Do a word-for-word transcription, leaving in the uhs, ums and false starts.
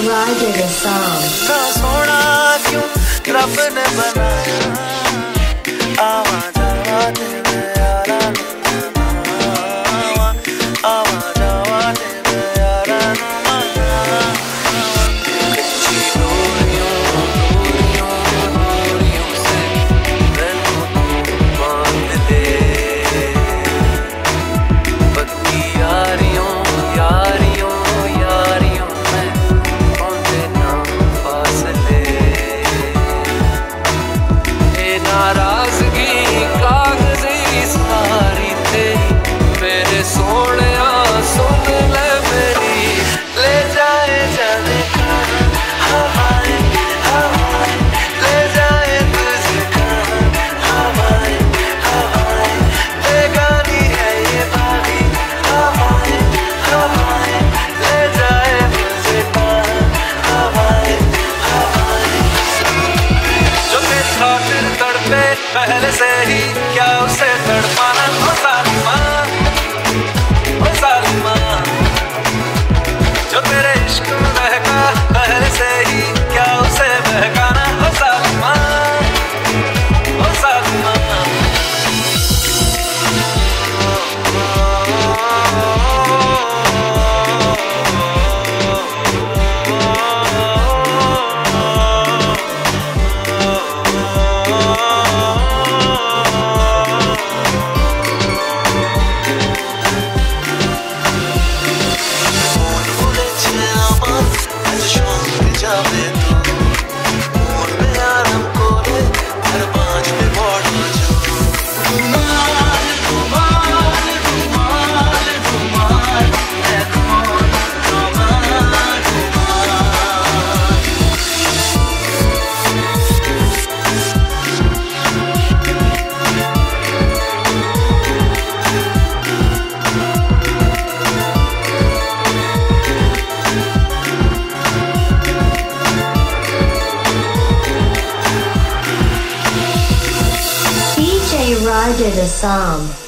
Roger the song. ना सोना क्यों रब ने बनाया, आवा जावा तेरे यारा नू मनावा, आवा जावा तेरे यारा नू मनावा। कच्ची डोरियों डोरियों डोरियों से मैनू तू बांध दे, पक्की यारियों यारियों यारियों में पौंदे ना फासले। ए नाराजगी कागज़ी सारी तेरी, मेरे सोहणिया सुन ले मेरी, ले जाए जाने कहाँ हवाएं हवाएं, ले जाए तुझे कहाँ हवाएं हवाएं, बेगानी है ये बारी हवाएं हवाएं, ले जाए मुझे कहाँ हवाएं हवाएं। जो तेरी खातिर तड़पे पहले से ही, क्या उसे तड़पाना ओ जालिमा ओ जालिमा। जो तेरे इश्क में बहका पहले से ही, क्या उसे बहकाना ओ जालिमा ओ जालिमा। D J Roger the song.